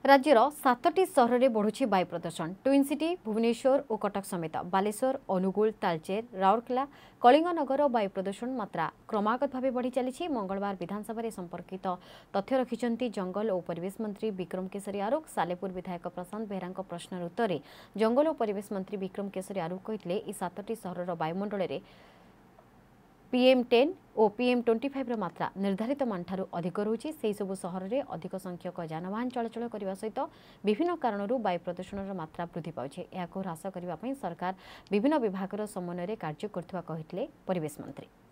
राज्यर 7टी सहर में बढ़ुछि वायु प्रदूषण। ट्विन सिटी भुवनेश्वर और कटक समेत बालेश्वर, अनुगुल, तालचेर, राउरकेला, कलिंगनगर वायु प्रदूषण मात्रा क्रमागत भाव बढ़ी चली। मंगलवार विधानसभा संपर्कित तथ्य रखिंट जंगल और परिवेश मंत्री विक्रम केशरी आरुख। सालेपुर विधायक प्रशांत बेहरा प्रश्नर उत्तर जंगल और परिवेश मंत्री विक्रम केशरी आरुख कहते 7टी सहर वायुमंडल में PM10 और PM25 मात्रा निर्धारित मानठारू अधिक रहुछि। सेहि सबु सहर में अधिक संख्यक यानवाहन चलाचल करने सहित विभिन्न कारणरू वायु प्रदूषण मात्रा वृद्धि पाउछि। एहाको ह्रास करबा पई सरकार विभिन्न विभागर समन्वय कार्य करथुवा कहितले परिवेश मंत्री।